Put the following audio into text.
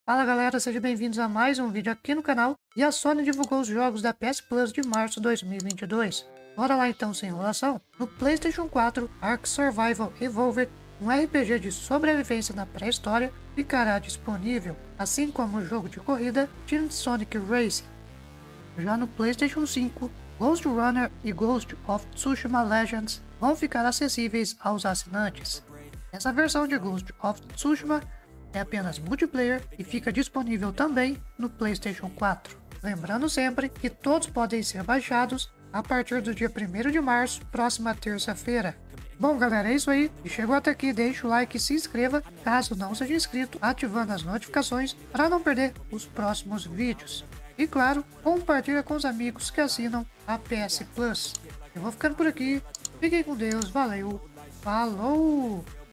Fala galera, sejam bem-vindos a mais um vídeo aqui no canal. E a Sony divulgou os jogos da PS Plus de março de 2022. Bora lá então, sem enrolação. No PlayStation 4, Ark Survival Evolved, um RPG de sobrevivência na pré-história, ficará disponível, assim como o jogo de corrida Team Sonic Racing. Já no PlayStation 5, Ghost Runner e Ghost of Tsushima Legends vão ficar acessíveis aos assinantes. Essa versão de Ghost of Tsushima é apenas multiplayer e fica disponível também no PlayStation 4. Lembrando sempre que todos podem ser baixados a partir do dia 1º de março, próxima terça-feira. Bom galera, é isso aí. E chegou até aqui, deixa o like e se inscreva caso não seja inscrito, ativando as notificações para não perder os próximos vídeos. E claro, compartilha com os amigos que assinam a PS Plus. Eu vou ficando por aqui, fiquem com Deus, valeu, falou!